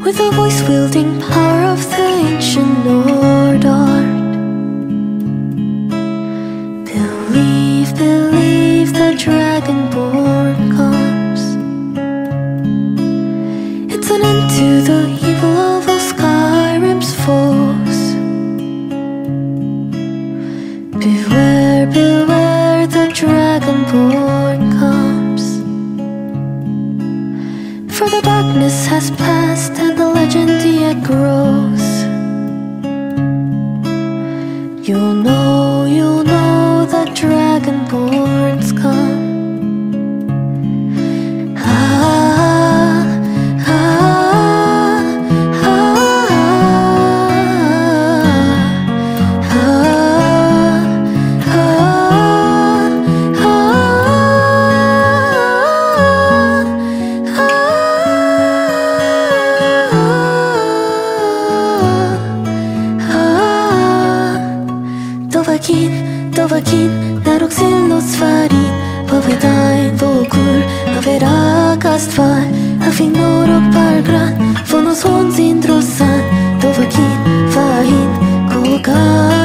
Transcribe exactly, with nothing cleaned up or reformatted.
with the voice-wielding power of the ancient Nordart. Believe, believe the Dragonborn comes. It's an end to the evil of all Skyrim's foes. Beware, beware, the Dragonborn comes. For the darkness has passed and the legend yet grows. You'll know, you'll know that Dragonborns come. Ah, ah, ah, ah, Dovahkiin, Dovahkiin, narok sillotsfarin. Povedain vågor av era kastfall. Afin norok pargran, von oss hon sin drossan. Dovahkiin, fahin, kogan.